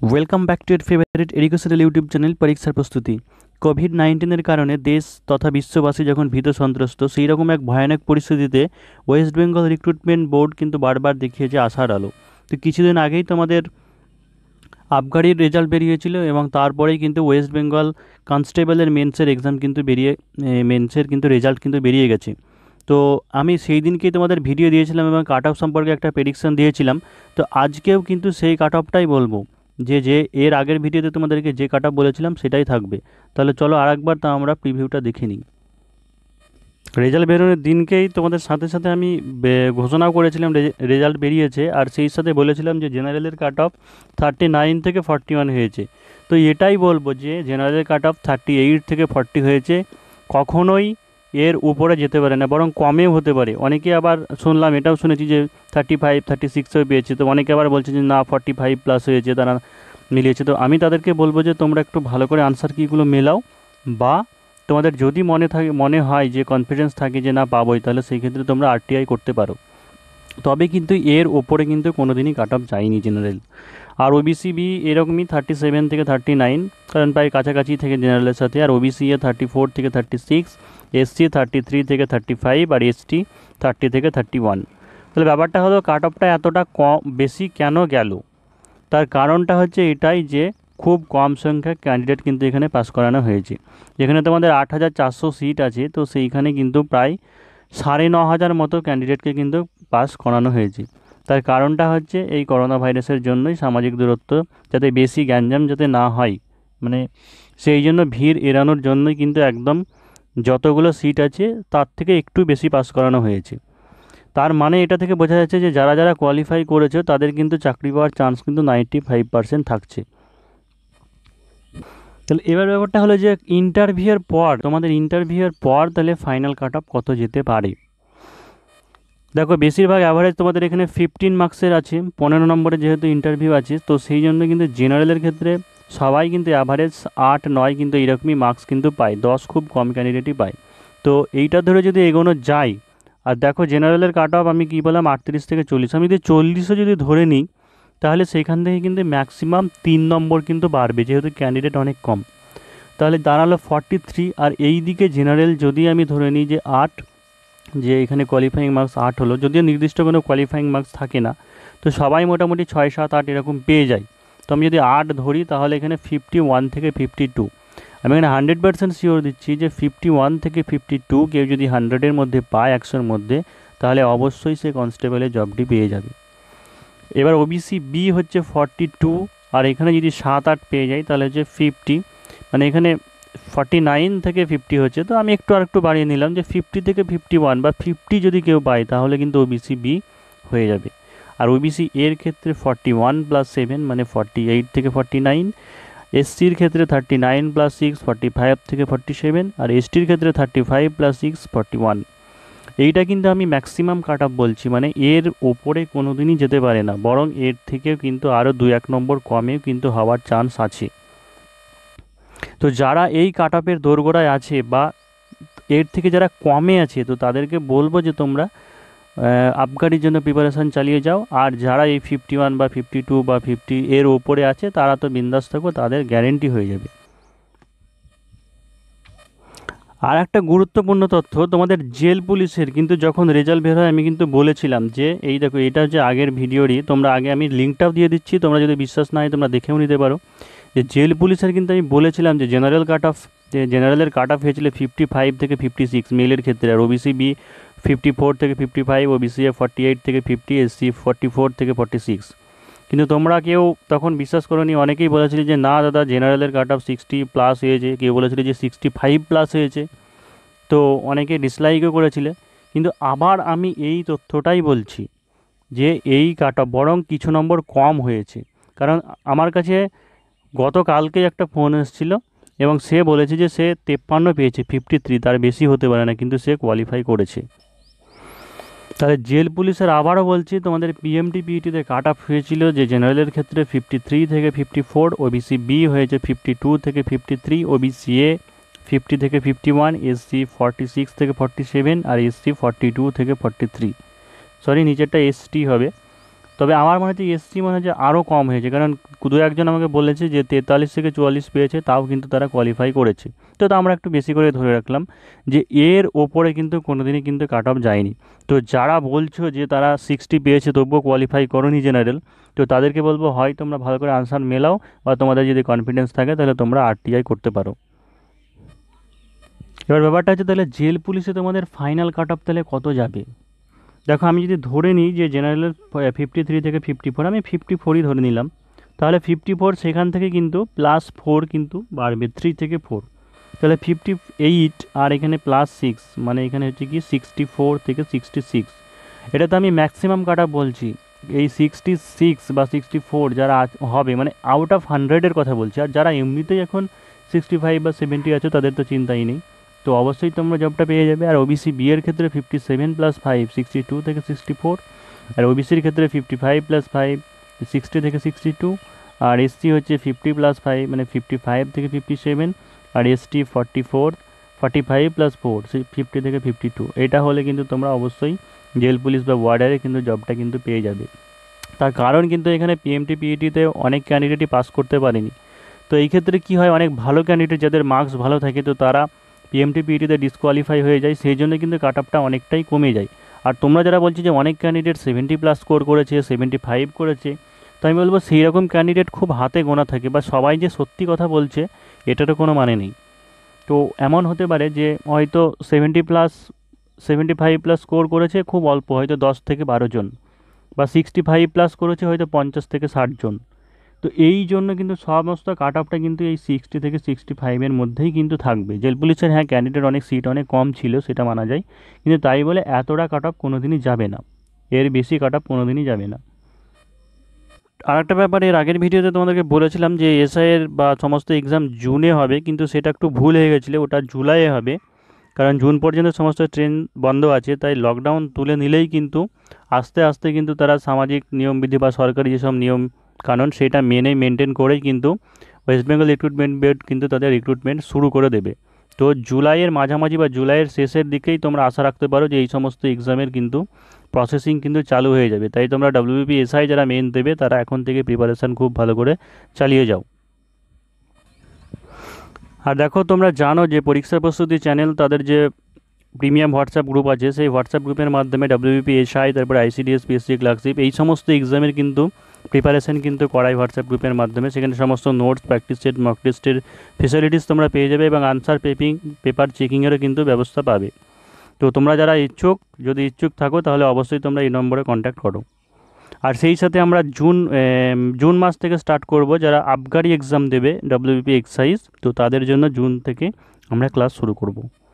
Welcome back to এর favourite educational YouTube channel পরীক্ষার প্রস্তুতি। কোভিড-19 কারণে দেশ তথা বিশ্ববাসী যখন ভীত সন্ত্রস্ত, সেই রকম এক ভয়ানক পরিস্থিতিতে ওয়েস্ট বেঙ্গল রিক্রুটমেন্ট বোর্ড কিন্তু বারবার দেখিয়েছে আশার আলো। তো কিছুদিন আগেই তোমাদের আবগারির রেজাল্ট বেরিয়েছিল এবং তারপরেই কিন্তু ওয়েস্ট বেঙ্গল কনস্টেবলের মেন্সের এক্সাম কিন্তু মেন্সের কিন্তু রেজাল্ট কিন্তু বেরিয়ে গেছে। তো আমি সেই দিনকেই তোমাদের ভিডিও দিয়েছিলাম এবং কাট অফ সম্পর্কে একটা প্রেডিকশন দিয়েছিলাম। তো আজকেও কিন্তু সেই কাট অফটাই বলবো, যে এর আগের ভিডিওতে তোমাদেরকে যে কাট অফ বলেছিলাম সেটাই থাকবে। তাহলে চলো আরেকবার তা আমরা প্রিভিউটা দেখে নিই। রেজাল্ট বেরোনোর দিনকেই তোমাদের সাথে সাথে আমি ঘোষণাও করেছিলাম রেজাল্ট বেরিয়েছে, আর সেই সাথে বলেছিলাম যে জেনারেলের কাট অফ 39 থেকে 41 হয়েছে। তো এটাই বলবো যে জেনারেলের কাট অফ 38 থেকে 40 হয়েছে, কখনোই এর উপরে যেতে পারে না, বরং কমেও হতে পারে। অনেকে আবার শুনলাম, এটাও শুনেছি যে 35 36ও পেয়েছে। তো অনেকে আবার বলছে যে না 45 প্লাস হয়েছে, তারা মিলিয়েছে। তো আমি তাদেরকে বলবো যে তোমরা একটু ভালো করে আনসার কিগুলো মেলাও, বা তোমাদের যদি মনে হয় যে কনফিডেন্স থাকে যে না পাবোই, তাহলে সেই ক্ষেত্রে তোমরা আরটিআই করতে পারো। তবে কিন্তু এর ওপরে কিন্তু কোনো দিনই কাট অফ যায়নি জেনারেল। আর ওবিসি বি এরকমই 37 থেকে 39, কারণ প্রায় কাছাকাছি থেকে জেনারেলের সাথে। আর ওবিসি এ 34 থেকে 36, এসসি 33 থেকে 35, আর এসটি 30 থেকে 31। তাহলে ব্যাপারটা হলো কাট অফটা এতটা কম বেশি কেন গেল, তার কারণটা হচ্ছে এটাই যে খুব কম সংখ্যক ক্যান্ডিডেট কিন্তু এখানে পাস করানো হয়েছে। যেখানে তোমাদের 8400 সিট আছে, তো সেইখানে কিন্তু প্রায় 9500 মতো ক্যান্ডিডেটকে কিন্তু পাস করানো হয়েছে। তার কারণটা হচ্ছে এই করোনা ভাইরাসের জন্যই, সামাজিক দূরত্ব যাতে বেশি গ্যাঞ্জাম যাতে না হয়, মানে সেই জন্য ভিড় এড়ানোর জন্যই কিন্তু একদম যতগুলো সিট আছে তার থেকে একটু বেশি পাস করানো হয়েছে। তার মানে এটা থেকে বোঝা যাচ্ছে যে যারা যারা কোয়ালিফাই করেছে তাদের কিন্তু চাকরি পাওয়ার চান্স কিন্তু 95% থাকছে। তাহলে এবার ব্যাপারটা হলো যে তোমাদের ইন্টারভিউয়ের পর তাহলে ফাইনাল কাট অফ কত যেতে পারে। দেখো বেশিরভাগ অ্যাভারেজ তোমাদের এখানে 15 মার্কসের আছে, 15 নম্বরে যেহেতু ইন্টারভিউ আছে, তো সেই জন্য কিন্তু জেনারেলের ক্ষেত্রে সবাই কিন্তু অ্যাভারেজ 8-9 কিন্তু এইরকমই মার্কস কিন্তু পায়, 10 খুব কম ক্যান্ডিডেটই পায়। তো এইটা ধরে যদি এগোনো যায়, আর দেখো জেনারেলের কাট অফ আমি কী বললাম 38 থেকে 40, আমি যদি 40ও যদি ধরে নিই, তাহলে সেখান থেকে কিন্তু ম্যাক্সিমাম 3 নম্বর কিন্তু বাড়বে, যেহেতু ক্যান্ডিডেট অনেক কম। তাহলে দাঁড়ালো 43। আর এই দিকে জেনারেল যদি আমি ধরে নিই যে 8, যে এখানে কোয়ালিফাইং মার্কস 8 হলো, যদিও নির্দিষ্ট কোনো কোয়ালিফাইং মার্কস থাকে না, তো সবাই মোটামুটি 6, 7, 8 এরকম পেয়ে যায়। তো আমি যদি 8 ধরি, তাহলে এখানে 51 থেকে 52, আমি এখানে 100% শিওর দিচ্ছি যে 51 থেকে 52 কেউ যদি 100-এর মধ্যে পায়, 100-এর মধ্যে, তাহলে অবশ্যই সে কনস্টেবলের জবটি পেয়ে যাবে। এবার ওবিসি বি হচ্ছে 42, আর এখানে যদি 7-8 পেয়ে যাই তাহলে হচ্ছে 50, মানে এখানে 49 থেকে 50 হচ্ছে। তো আমি আরেকটু বাড়িয়ে নিলাম যে 50 থেকে 51 বা 50 যদি কেউ পায়, তাহলে কিন্তু ওবিসি বি হয়ে যাবে। আর ওবিসি এর ক্ষেত্রে 41 + 7 মানে 48 থেকে 49, এসসির ক্ষেত্রে 39 + 6 45 থেকে 47, আর এসটির ক্ষেত্রে 35 + 6 41। এইটা কিন্তু আমি ম্যাক্সিমাম কাট অফ বলছি, মানে এর ওপরে কোনো দিনই যেতে পারে না, বরং এর থেকেও কিন্তু আরও 2-1 নম্বর কমেও কিন্তু হওয়ার চান্স আছে। তো যারা এই কাট অফের দোরগোড়ায় আছে বা এর থেকে যারা কমে আছে, তো তাদেরকে বলবো যে তোমরা আবগারির জন্য প্রিপারেশান চালিয়ে যাও। আর যারা এই 51 বা 52 বা 50 এর ওপরে আছে, তারা তো বিন্দাস থাকো, তাদের গ্যারেন্টি হয়ে যাবে। আর একটা গুরুত্বপূর্ণ তথ্য, তোমাদের জেল পুলিশের কিন্তু যখন রেজাল্ট বের হয়, আমি কিন্তু বলেছিলাম যে এই দেখো, এটা হচ্ছে আগের ভিডিওরই, তোমরা আগে আমি লিঙ্কটাও দিয়ে দিচ্ছি, তোমরা যদি বিশ্বাস না হয় তোমরা দেখেও নিতে পারো। যে জেল পুলিশের কিন্তু আমি বলেছিলাম যে জেনারেলের কাট অফ হয়েছিল 55 থেকে 56 মেলের ক্ষেত্রে, আর ওবিসি বি 54 থেকে 55, ওবিসি এ 48 থেকে 50, এসসি 44 থেকে 46। কিন্তু তোমরা কেউ তখন বিশ্বাস করোনি, অনেকেই বলেছিলে যে না দাদা জেনারেলের কাট অফ 60+ হয়েছে, কেউ বলেছিল যে 65+ হয়েছে। তো অনেকে ডিসলাইকও করেছিলে। কিন্তু আবার আমি এই তথ্যটাই বলছি যে এই কাট অফ বরং কিছু নম্বর কম হয়েছে। কারণ আমার কাছে গতকালকে একটা ফোন এসেছিল এবং সে বলেছে যে সে 53 পেয়েছে, 53, তার বেশি হতে পারে না, কিন্তু সে কোয়ালিফাই করেছে। তাহলে জেল পুলিশের আবারও বলছি, তোমাদের পিএমটি পিইটিতে কাট অফ হয়েছিল যে জেনারেলের ক্ষেত্রে 53 থেকে 54, ওবিসি বি হয়েছে 52 থেকে 53, ওবিসি এ 50 থেকে 51, এসসি 46 থেকে 47, আর এসসি 42 থেকে 43। সরি, নিচেরটা এসটি হবে। তবে আমার মনে হচ্ছে এসসি মনে হচ্ছে আরও কম হয়েছে, কারণ দু একজন আমাকে বলেছে যে 43 থেকে 44 পেয়েছে, তাও কিন্তু তারা কোয়ালিফাই করেছে। তো তা আমরা একটু বেশি করে ধরে রাখলাম যে এর ওপরে কিন্তু কোনোদিনই কিন্তু কাট অফ যায়নি। তো যারা বলছো যে তারা 60 পেয়েছে তবুও কোয়ালিফাই করোনি জেনারেল, তো তাদেরকে বলবো হয় তোমরা ভালো করে আনসার মেলাও, বা তোমাদের যদি কনফিডেন্স থাকে তাহলে তোমরা আরটিআই করতে পারো। এবার ব্যাপারটা হচ্ছে তাহলে জেল পুলিশে তোমাদের ফাইনাল কাট অফ তাহলে কত যাবে। দেখো আমি যদি ধরে নিই যে জেনারেলের 53 থেকে 54, আমি 54ই ধরে নিলাম, তাহলে 54 সেখান থেকে কিন্তু +4 কিন্তু বাড়বে, 3 থেকে 4, তাহলে 58, আর এখানে +6, মানে এখানে হচ্ছে কি 64 থেকে 66। এটা তো আমি ম্যাক্সিমাম কাটা বলছি। এই 66 বা 64 যারা হবে, মানে আউট অফ 100-এর কথা বলছি। আর যারা এমনিতেই এখন 65 বা 70 আছে তাদের তো চিন্তাই নেই, তো অবশ্যই তোমরা জবটা পেয়ে যাবে। আর ওবিসি বি এর ক্ষেত্রে 57 + 5 62 থেকে 64, আর ওবিসির ক্ষেত্রে 55 + 5 60 থেকে 62, আর এসসি হচ্ছে 50 + 5 মানে 55 থেকে 57, আর এসটি 45 + 4 50 থেকে 52। এটা হলে কিন্তু তোমরা অবশ্যই জেল পুলিশ বা ওয়ার্ডারে কিন্তু জবটা কিন্তু পেয়ে যাবে। তার কারণ কিন্তু এখানে পিএমটি পিইটিতে অনেক ক্যান্ডিডেটই পাস করতে পারেনি। তো এই ক্ষেত্রে কি হয়, অনেক ভালো ক্যান্ডিডেট যাদের মার্কস ভালো থাকে তো তারা পিএমটি পিইটিতে ডিসকোয়ালিফাই হয়ে যায়, সেই জন্য কিন্তু কাট অফটা অনেকটাই কমে যায়। আর তোমরা যারা বলছো যে অনেক ক্যান্ডিডেট 70+ স্কোর করেছে, 75 করেছে, তো আমি বলবো সেই রকম ক্যান্ডিডেট খুব হাতে গোনা থাকে, বা সবাই যে সত্যি কথা বলছে এটারও কোনো মানে নেই। তো এমন হতে পারে যে হয়তো 75+ স্কোর করেছে খুব অল্প, হয়তো 10 থেকে 12 জন, বা 65+ করেছে হয়তো 50 থেকে 60 জন। তো এই জন্য কিন্তু সমস্ত কাট অফটা কিন্তু এই 60 থেকে 65-এর মধ্যেই কিন্তু থাকবে। জেল পুলিশের হ্যাঁ ক্যান্ডিডেট অনেক সিট অনেক কম ছিল, সেটা মানা যায়, কিন্তু তাই বলে এতটা কাট অফ কোনো দিনই যাবে না, এর বেশি কাট অফ কোনো দিনই যাবে না। আর একটা ব্যাপার, এর আগের ভিডিওতে তোমাদেরকে বলেছিলাম যে এসআইয়ের বা সমস্ত এক্সাম জুনে হবে, কিন্তু সেটা একটু ভুল হয়ে গেছিলো, ওটা জুলাইয়ে হবে। কারণ জুন পর্যন্ত সমস্ত ট্রেন বন্ধ আছে, তাই লকডাউন তুলে নিলেই কিন্তু আস্তে আস্তে কিন্তু তারা সামাজিক নিয়মবিধি বা সরকারি যেসব নিয়ম কানুন সেটা মেনটেন করেই কিন্তু ওয়েস্ট বেঙ্গল রিক্রুটমেন্ট বোর্ড কিন্তু তাদের রিক্রুটমেন্ট শুরু করে দেবে। তো জুলাইয়ের মাঝামাঝি বা জুলাইয়ের শেষের দিকেই তোমরা আশা রাখতে পারো যে এই সমস্ত এক্সামের কিন্তু প্রসেসিং কিন্তু চালু হয়ে যাবে। তাই তোমরা ডাব্লিউবিপি এসআই যারা মেন দেবে তারা এখন থেকে প্রিপারেশান খুব ভালো করে চালিয়ে যাও। আর দেখো তোমরা জানো যে পরীক্ষা প্রস্তুতি চ্যানেল তাদের যে প্রিমিয়াম হোয়াটসঅ্যাপ গ্রুপ আছে, সেই হোয়াটসঅ্যাপ গ্রুপের মাধ্যমে ডাব্লিউবিপি এসআই, তারপর আইসিডিএস, পিএসসি ক্লার্কশিপ, এই সমস্ত এক্সামের কিন্তু প্রিপারেশান কিন্তু করাই হোয়াটসঅ্যাপ গ্রুপের মাধ্যমে। সেখানে সমস্ত নোটস, প্র্যাকটিস সেট, মক টেস্টের ফেসিলিটিস তোমরা পেয়ে যাবে, এবং আনসার পেপার চেকিংয়েরও কিন্তু ব্যবস্থা পাবে। তো তোমরা যারা যদি ইচ্ছুক থাকো তাহলে অবশ্যই তোমরা এই নম্বরে কন্ট্যাক্ট করো। আর সেই সাথে আমরা জুন মাস থেকে স্টার্ট করব, যারা আবগারি এক্সাম দেবে ডাব্লিউবিপি এক্সাইজ, তো তাদের জন্য জুন থেকে আমরা ক্লাস শুরু করব।